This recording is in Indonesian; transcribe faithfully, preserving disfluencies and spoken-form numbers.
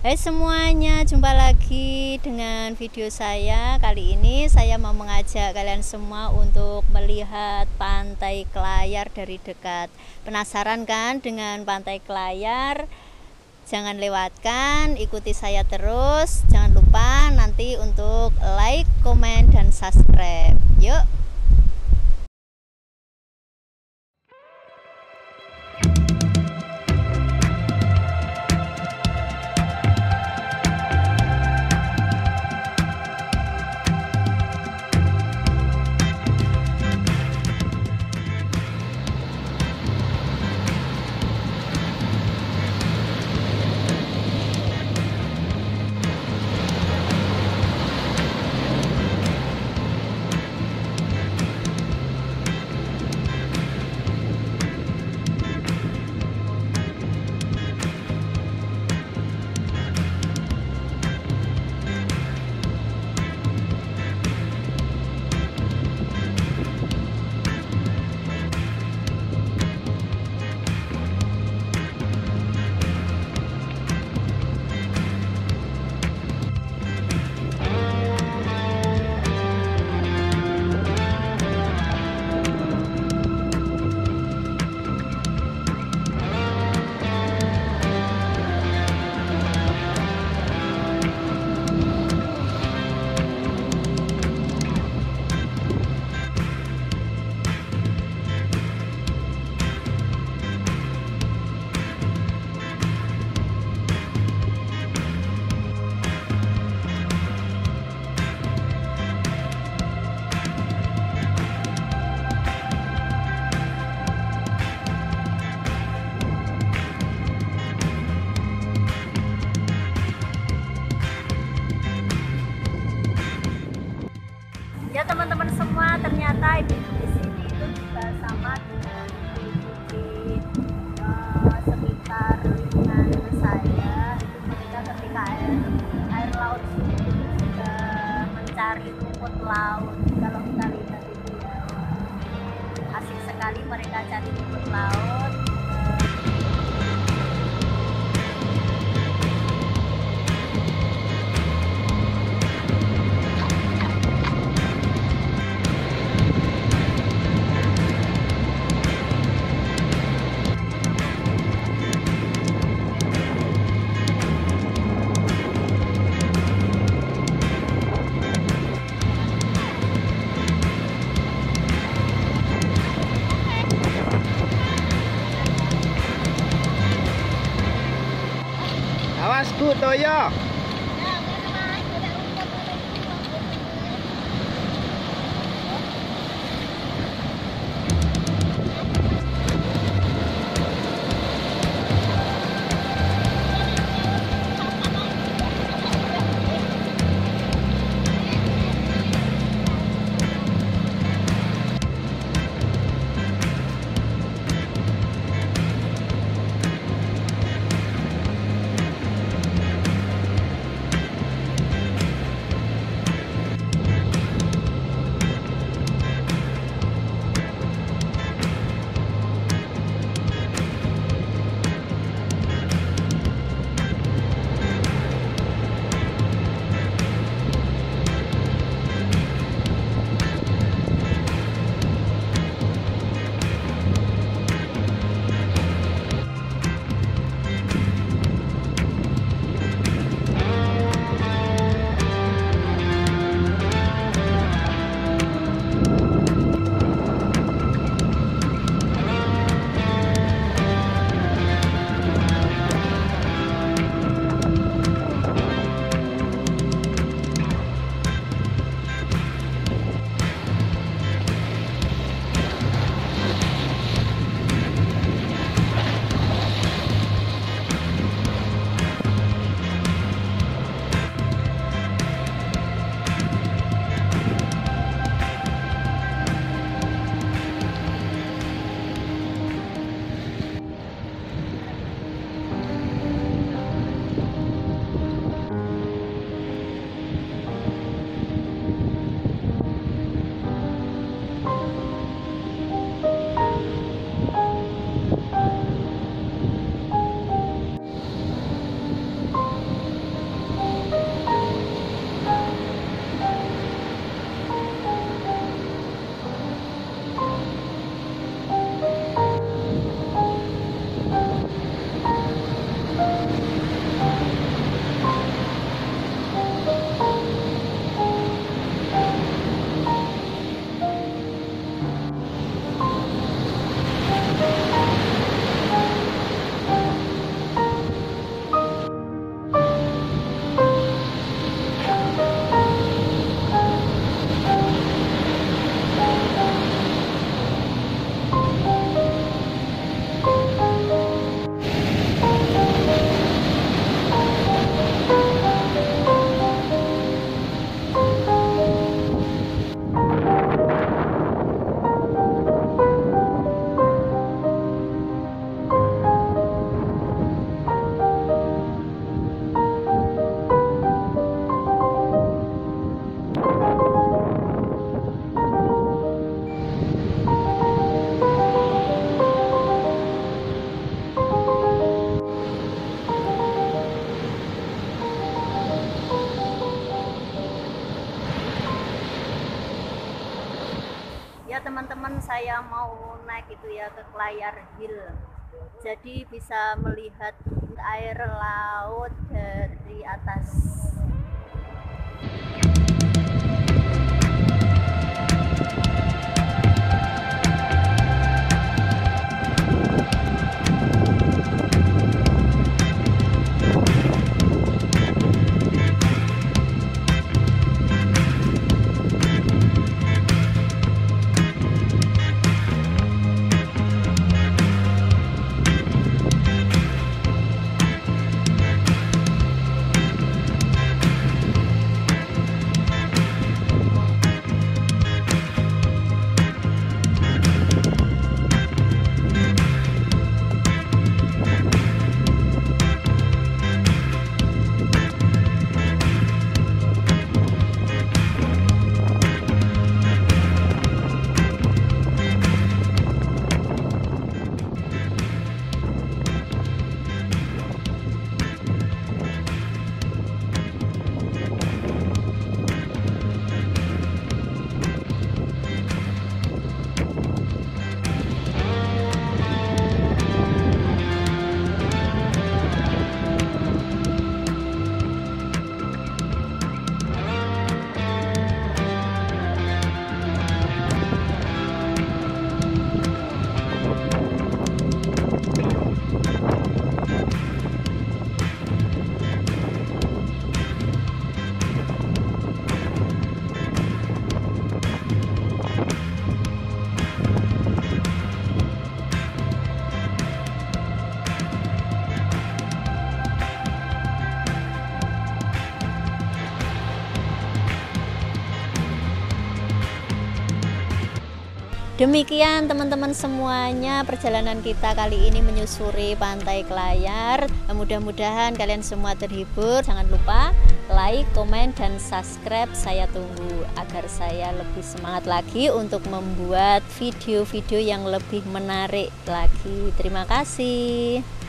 Hai semuanya, jumpa lagi dengan video saya. Kali ini saya mau mengajak kalian semua untuk melihat Pantai Kelayar dari dekat. Penasaran kan dengan Pantai Kelayar? Jangan lewatkan, ikuti saya terus. Jangan lupa nanti untuk like, komen, dan subscribe. Yuk. Ya teman-teman semua, ternyata di sini itu juga sama dengan di uh, sekitar lingkungan saya. Itu mereka ketika air, air laut itu sudah mencari rumput laut. Kalau kita lihat itu ya, asik sekali mereka cari rumput laut. Awas ku toyo. teman-teman, saya mau naik itu ya ke Klayar Hill. Jadi bisa melihat air laut dari atas. Demikian teman-teman semuanya perjalanan kita kali ini menyusuri Pantai Klayar. Mudah-mudahan kalian semua terhibur. Jangan lupa like, komen, dan subscribe. Saya tunggu agar saya lebih semangat lagi untuk membuat video-video yang lebih menarik lagi. Terima kasih.